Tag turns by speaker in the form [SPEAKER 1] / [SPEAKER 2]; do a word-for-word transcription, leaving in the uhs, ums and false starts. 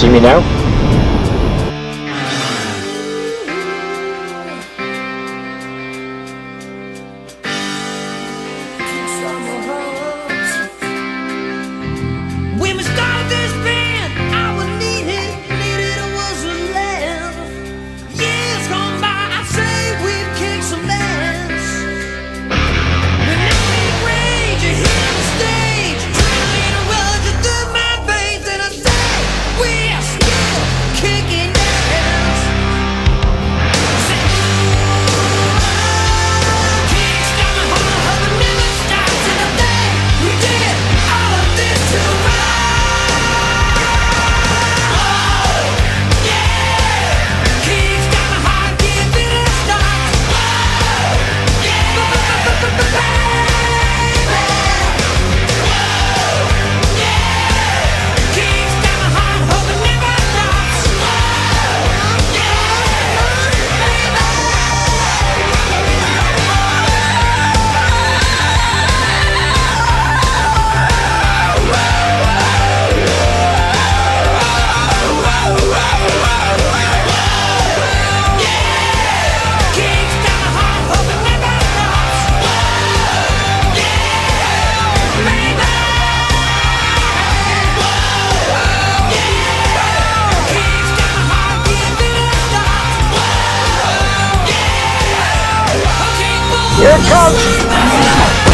[SPEAKER 1] see me now?
[SPEAKER 2] When we started this band, I was needed, needed was a laugh. Years gone by, I'd say we've kicked some ass. When I make rage, you hit the stage, drilling a rush through my veins, and I say we're still kicking ass. Say, ooh, kickstart my heart, hope it never stops, and I think we did all of this to right.
[SPEAKER 1] Here it comes!